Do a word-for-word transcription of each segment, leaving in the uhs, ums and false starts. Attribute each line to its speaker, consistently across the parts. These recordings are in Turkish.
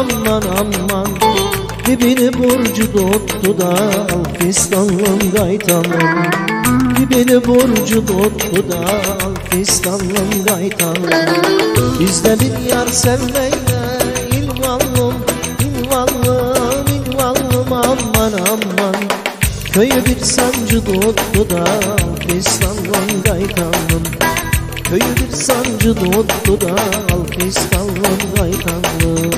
Speaker 1: aman aman. Dibini burcu tuttu da fistanlım gaytanım. Dibini burcu tuttu da fistanlım gaytanım. Bizde bir yar sevmeyle ilvallım, ilvallım, ilvallım aman aman. Köyü bir sancı tuttu da fistanlım gaytanım. Köyü bir sancı tuttu da fistanlım gaytanım.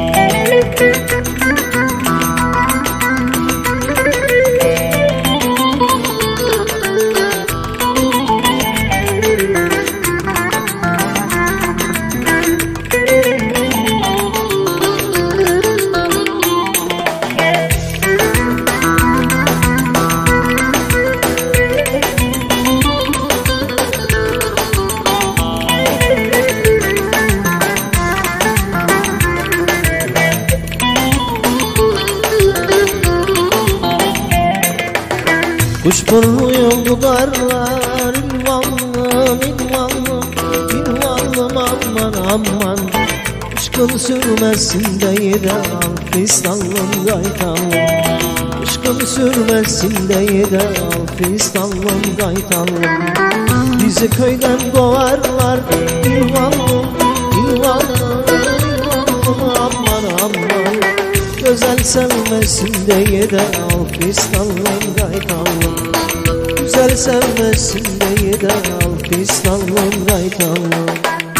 Speaker 1: Kuşburnu yoldu darlar, ilvallım, ilvallım, ilvallım aman aman. Aşkın sürmesin de yedi al fistanlım gaytanlım. Aşkın sürmesin de yedi al fistanlım gaytanlım. Bizi köyden kovarlar, ilvallım, ilvallım, ilvallım aman aman. Güzel sevmesin de yedi al fistanlım gaytanlım. Güzel sevmesin de yedi al fistanlım gaytanlım.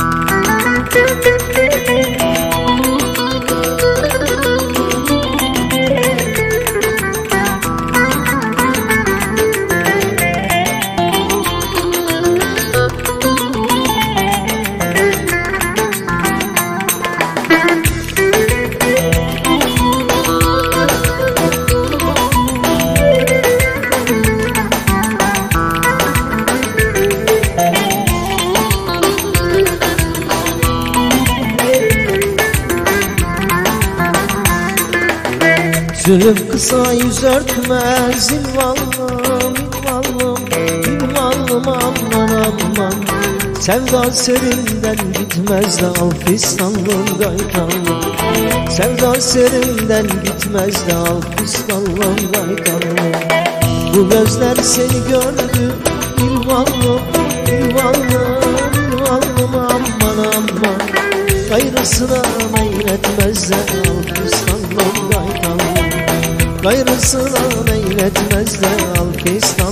Speaker 1: Zulüm kısa yüz örtmez, ilvallım, ilvallım, ilvallım aman aman. Sevda serinden gitmez de al fistanlım gaytanlım. Sevda serinden gitmez de al fistanlım gaytanlım. Bu gözler seni gördü, ilvallım, ilvallım, ilvallım aman aman. Gayrısına meyletmez de al fistanlım gaytanlım. Gayrısına meyletmez de al fistanlım.